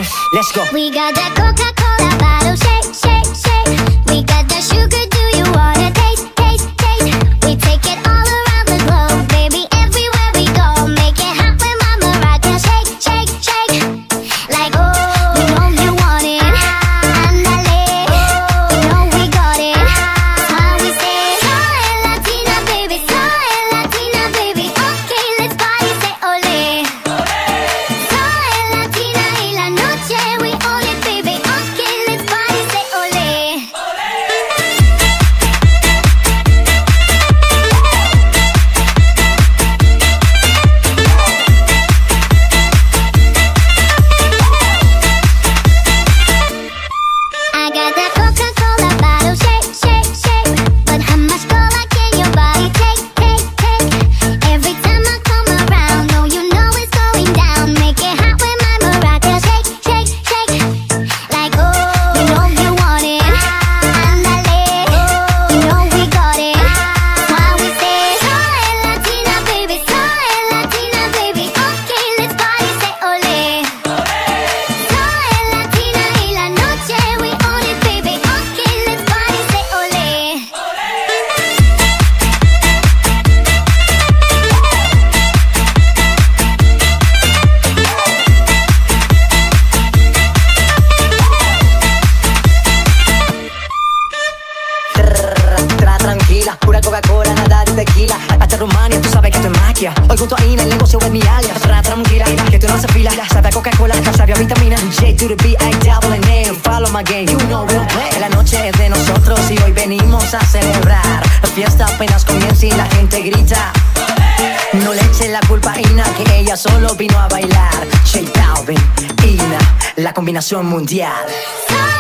Let's go. We got that Coca-Cola bottle, shake, shake, shake. We got that sugar, do you wanna taste, taste, taste? We take it all around the globe, baby, everywhere we go. Make it hot when Mama rock and shake, shake, shake. Like, oh, you know you want it. Andale, you know we got it. That's why we say, soy Latina, baby, soy Latina, baby. Okay, let's party, say ole. Soy Latina y la noche we own it, baby. Okay, let's party, say ole. I got that Coca-Cola bottle, shake, shake, shake. But how much cola can your body take, take, take? Every time I come around, oh, you know it's going down. Make it hot with my maraca, shake, shake, shake. Like, oh, you know you want it. Andale, you know we got it. That's why we say, soy Latina, baby, soy Latina, baby. Okay, let's party, say ole. Soy Latina y la noche we own it, baby. Okay, let's party, say ole. Tra tranquila, pura Coca-Cola, nada de tequila. Hasta Rumania, tú sabes que esto es magia. Hoy junto a Ina, el negocio es mi alias. Tra tranquila, que tú no haces fila. Sabe a Coca-Cola, sabe a vitamina. J to the B, I double N. Follow my game, you know we'll play. La noche es de nosotros y hoy venimos a celebrar. La fiesta apenas comienza y la gente grita. No le eche la culpa a Ina, que ella solo vino a bailar. J Balvin, Ina, la combinación mundial. Soy